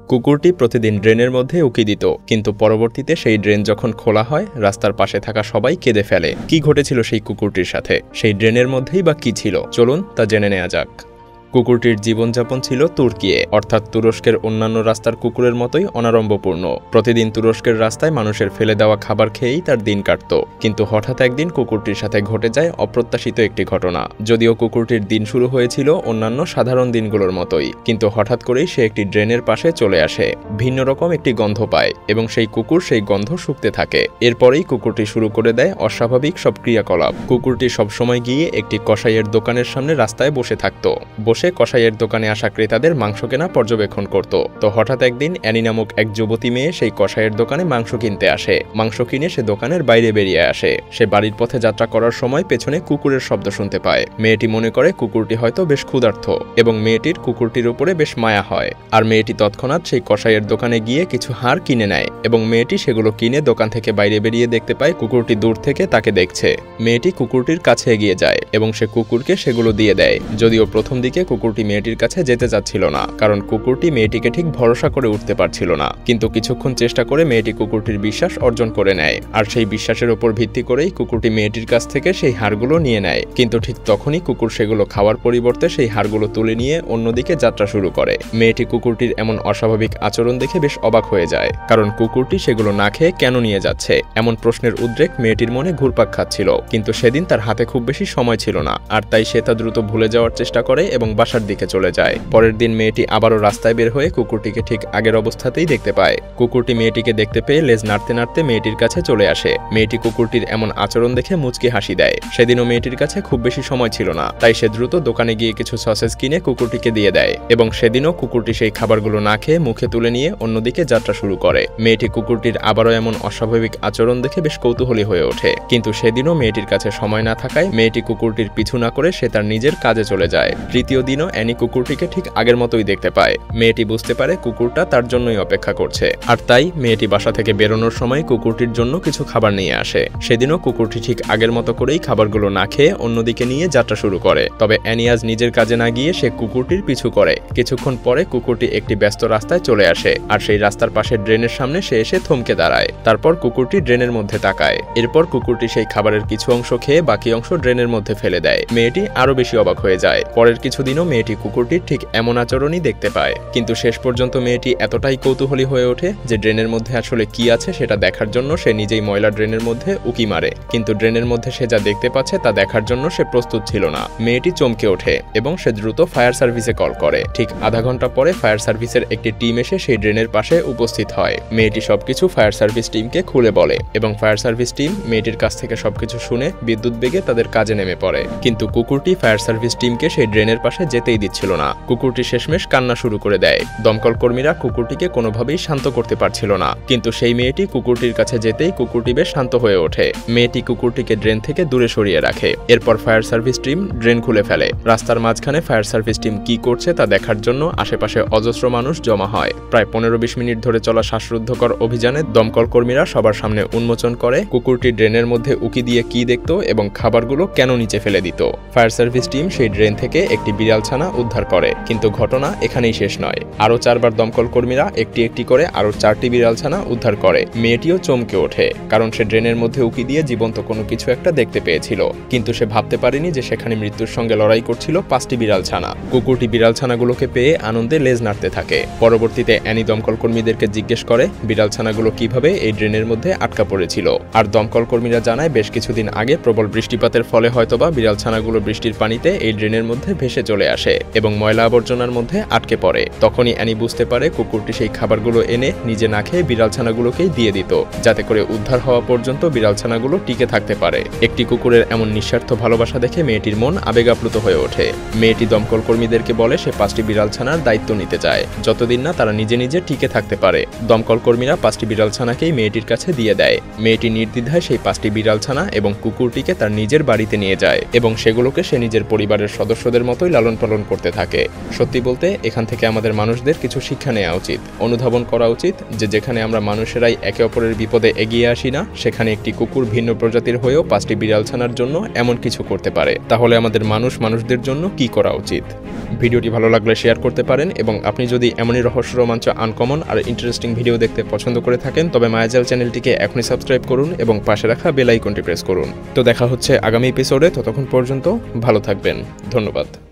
কুকুরটি প্রতিদিন ড্রেনের মধ্যে উকি দিত, কিন্তু পরবর্তীতে সেই ড্রেন যখন খোলা হয়, রাস্তার পাশে থাকা সবাই কেঁদে ফেলে। কি ঘটেছিল সেই কুকুরটির সাথে? সেই ড্রেনের মধ্যেই বা কি ছিল? চলুন তা জেনে নেওয়া যাক। কুকুরটির জীবনযাপন ছিল তুর্কিয়ে, অর্থাৎ তুরস্কের অন্যান্য রাস্তার কুকুরের মতোই অনাড়ম্বরপূর্ণ। প্রতিদিন তুরস্কের রাস্তায় মানুষের ফেলে দেওয়া খাবার খেয়েই তার দিন কাটত। কিন্তু হঠাৎ একদিন কুকুরটির সাথে ঘটে যায় অপ্রত্যাশিত একটি ঘটনা। যদিও কুকুরটির দিন শুরু হয়েছিল অন্যান্য সাধারণ দিনগুলোর মতোই, কিন্তু হঠাৎ করেই সে একটি ড্রেনের পাশে চলে আসে। ভিন্ন রকম একটি গন্ধ পায় এবং সেই কুকুর সেই গন্ধ শুঁকতে থাকে। এরপরেই কুকুরটি শুরু করে দেয় অস্বাভাবিক সব ক্রিয়াকলাপ। কুকুরটি সবসময় গিয়ে একটি কসাইয়ের দোকানের সামনে রাস্তায় বসে থাকত। বসে কসাইয়ের দোকানে আসা ক্রেতাদের মাংস কেনা পর্যবেক্ষণ করত। তো হঠাৎ একদিন অ্যানি নামক এক যুবতী মেয়ে সেই কসাইয়ের দোকানে মাংস কিনতে আসে। মাংস কিনে সে দোকানের বাইরে বেরিয়ে আসে। সে বাড়ির পথে যাত্রা করার সময় পেছনে কুকুরের শব্দ শুনতে পায়। মেয়েটি মনে করে কুকুরটি হয়তো বেশ ক্ষুধার্ত এবং মেয়েটির কুকুরটির উপরে বেশ মায়া হয়। আর মেয়েটি তৎক্ষণাৎ সেই কসাইয়ের দোকানে গিয়ে কিছু হাড় কিনে নেয় এবং মেয়েটি সেগুলো কিনে দোকান থেকে বাইরে বেরিয়ে দেখতে পায় কুকুরটি দূর থেকে তাকে দেখছে। মেয়েটি কুকুরটির কাছে এগিয়ে যায় এবং সে কুকুরকে সেগুলো দিয়ে দেয়। যদিও প্রথম দিকে কুকুরটি মেয়েটির কাছে যেতে চাচ্ছিল না, কারণ কুকুরটি মেয়েটিকে ঠিক ভরসা করে উঠতে পারছিল না। কিন্তু কিছুক্ষণ চেষ্টা করে মেয়েটি কুকুরটির বিশ্বাস অর্জন করে নেয়, আর সেই বিশ্বাসের উপর ভিত্তি করেই কুকুরটি মেয়েটির কাছ থেকে সেই হাড়গুলো নিয়ে নেয়। কিন্তু ঠিক তখনই কুকুর সেগুলো খাওয়ার পরিবর্তে সেই হাড়গুলো তুলে নিয়ে অন্যদিকে যাত্রা শুরু করে। মেয়েটি কুকুরটির এমন অস্বাভাবিক আচরণ দেখে বেশ অবাক হয়ে যায়, কারণ কুকুরটি সেগুলো না খেয়ে কেন নিয়ে যাচ্ছে এমন প্রশ্নের উদ্রেক মেয়েটির মনে ঘুরপাক খাচ্ছিল। কিন্তু সেদিন তার হাতে খুব বেশি সময় ছিল না, আর তাই সে তা দ্রুত ভুলে যাওয়ার চেষ্টা করে এবং বাসার দিকে চলে যায়। পরের দিন মেয়েটি আবারও রাস্তায় বের হয়ে কুকুরটিকে ঠিক আগের অবস্থাতেই দেখতে পায়। কুকুরটি মেয়েটিকে দেখতে পেয়ে লেজ নাড়তে নাড়তে মেয়েটির কাছে চলে আসে। মেয়েটি কুকুরটির এমন আচরণ দেখে মুচকি হাসি দেয়। সেদিনও মেয়েটির কাছে খুব বেশি সময় ছিল না, তাই সে দ্রুত দোকানে গিয়ে কিছু সসেজ কিনে কুকুরটিকে দিয়ে দেয় এবং সেদিনও কুকুরটি সেই খাবারগুলো না খেয়ে মুখে তুলে নিয়ে অন্যদিকে যাত্রা শুরু করে। মেয়েটি কুকুরটির আবারও এমন অস্বাভাবিক আচরণ দেখে বেশ কৌতূহলী হয়ে ওঠে। কিন্তু সেদিনও মেয়েটির কাছে সময় না থাকায় মেয়েটি কুকুরটির পিছু না করে সে তার নিজের কাজে চলে যায়। তৃতীয় দিনও অ্যানি কুকুরটিকে ঠিক আগের মতোই দেখতে পায়। মেয়েটি বুঝতে পারে কুকুরটা তার জন্যই অপেক্ষা করছে, আর তাই মেয়েটি বাসা থেকে বেরোনোর সময় কুকুরটির জন্য কিছু খাবার নিয়ে আসে। সেদিনও কুকুরটি ঠিক আগের মতো করেই খাবারগুলো না খেয়ে অন্যদিকে নিয়ে যাত্রা শুরু করে। তবে অ্যানি আজ নিজের কাজে না গিয়ে সে কুকুরটির পিছু করে। কিছুক্ষণ পরে কুকুরটি একটি ব্যস্ত রাস্তায় চলে আসে, আর সেই রাস্তার পাশে ড্রেনের সামনে সে এসে থমকে দাঁড়ায়। তারপর কুকুরটি ড্রেনের মধ্যে তাকায়। এরপর কুকুরটি সেই খাবারের কিছু অংশ খেয়ে বাকি অংশ ড্রেনের মধ্যে ফেলে দেয়। মেয়েটি আরো বেশি অবাক হয়ে যায়। পরের কিছুদিনও মেয়েটি কুকুরটির ঠিক এমন আচরণই দেখতে পায়। কিন্তু শেষ পর্যন্ত মেয়েটি এতটাই কৌতূহলী হয়ে ওঠে যে ড্রেনের মধ্যে আসলে কি আছে সেটা দেখার জন্য সে নিজেই ময়লা ড্রেনের মধ্যে উকি মারে। কিন্তু ড্রেনের মধ্যে সে যা দেখতে পাচ্ছে তা দেখার জন্য সে প্রস্তুত ছিল না। মেয়েটি চমকে ওঠে এবং সে দ্রুত ফায়ার সার্ভিসে কল করে। ঠিক আধা ঘন্টা পরে ফায়ার সার্ভিসের একটি টিম এসে সেই ড্রেনের পাশে উপস্থিত হয়। মেয়েটি সবকিছু ফায়ার সার্ভিস টিমকে খুলে বলে এবং ফায়ার সার্ভিস টিম মেয়েটির কাছ থেকে সবকিছু শুনে বিদ্যুৎ বেগে তাদের কাজে নেমে পড়ে। কিন্তু কুকুরটি ফায়ার সার্ভিস টিমকে সেই ড্রেনের পাশে যেতেই দিচ্ছিল না। কুকুরটি শেষমেশ কান্না শুরু করে দেয়। দমকল কর্মীরা কুকুরটিকে কোনোভাবেই শান্ত করতে পারছিল না, কিন্তু সেই মেয়েটি কুকুরটির কাছে যেতেই কুকুরটি বেশ শান্ত হয়ে ওঠে। মেয়েটি কুকুরটিকে ড্রেন থেকে দূরে সরিয়ে রাখে। এরপর ফায়ার সার্ভিস টিম ড্রেন খুলে ফেলে। রাস্তার মাঝখানে ফায়ার সার্ভিস টিম কি করছে তা দেখার জন্য আশেপাশে অজস্র মানুষ জমা হয়। প্রায় 15-20 মিনিট ধরে চলা শ্বাসরুদ্ধকর অভিযানে দমকল কর্মীরা সবার সামনে উন্মোচন করে কুকুরটি ড্রেনের মধ্যে উকি দিয়ে কি দেখত এবং খাবারগুলো কেন নিচে ফেলে দিত। ফায়ার সার্ভিস টিম সেই ড্রেন থেকে একটি বিড়াল ছানা উদ্ধার করে। কিন্তু ঘটনা এখানেই শেষ নয়। আরো 4 বার দমকল কর্মীরা একটি একটি করে আরো 4টি বিড়াল ছানা উদ্ধার করে। মেয়েটিও চমকে ওঠে, কারণ সে ড্রেনের মধ্যে উকি দিয়ে জীবন্ত কোনো কিছু একটা দেখতে পেয়েছিল। কিন্তু সে ভাবতে পারেনি যে সেখানে মৃত্যুর সঙ্গে লড়াই করছিল 5টি বিড়াল ছানা। কুকুরটি বিড়াল ছানাগুলোকে পেয়ে আনন্দে লেজ নাড়তে থাকে। পরবর্তীতে অ্যানি দমকল কর্মীদেরকে জিজ্ঞেস করে বিড়াল ছানাগুলো কিভাবে এই ড্রেনের মধ্যে আটকা পড়েছিল। আর দমকল কর্মীরা জানায় বেশ কিছুদিন আগে প্রবল বৃষ্টিপাতের ফলে হয়তোবা বিড়াল ছানাগুলো বৃষ্টির পানিতে এই ড্রেনের মধ্যে ভেসে চলে আসে এবং ময়লা আবর্জনার মধ্যে আটকে পড়ে। তখনই অ্যানি বুঝতে পারে কুকুরটি সেই খাবারগুলো এনে নিজে না খেয়ে বিড়াল ছানাগুলোকেই দিয়ে দিত, যাতে করে উদ্ধার হওয়া পর্যন্ত বিড়াল ছানাগুলো টিকে থাকতে পারে। একটি কুকুরের এমন নিঃস্বার্থ ভালোবাসা দেখে মেয়েটির মন আবেগাপ্লুত হয়ে ওঠে। মেয়েটি দমকল কর্মীদেরকে বলে সে 5টি বিড়াল ছানার দায়িত্ব নিতে চায়, যতদিন না তারা নিজে নিজে টিকে থাকতে পারে। দমকল কর্মীরা 5টি বিড়াল ছানাকেই মেয়েটির কাছে দিয়ে দেয়। মেয়েটি নির্দ্বিধায় সেই 5টি বিড়াল ছানা এবং কুকুরটিকে তার নিজের বাড়িতে নিয়ে যায় এবং সেগুলোকে সে নিজের পরিবারের সদস্যদের মতোই লালন লালন পালন করতে থাকে। সত্যি বলতে এখান থেকে আমাদের মানুষদের কিছু শিক্ষা নেওয়া উচিত, অনুধাবন করা উচিত যে যেখানে আমরা মানুষেরাই একে অপরের বিপদে এগিয়ে আসি না, সেখানে একটি কুকুর ভিন্ন প্রজাতির হয়েও 5টি বিড়াল ছানার জন্য এমন কিছু করতে পারে। তাহলে আমাদের মানুষদের জন্য কি করা উচিত? ভিডিওটি ভালো লাগলে শেয়ার করতে পারেন, এবং আপনি যদি এমনই রহস্য, রোমাঞ্চ, আনকমন আর ইন্টারেস্টিং ভিডিও দেখতে পছন্দ করে থাকেন তবে মায়াজাল চ্যানেলটিকে এখনই সাবস্ক্রাইব করুন এবং পাশে রাখা বেল আইকনটি প্রেস করুন। তো দেখা হচ্ছে আগামী এপিসোডে, ততক্ষণ পর্যন্ত ভালো থাকবেন। ধন্যবাদ।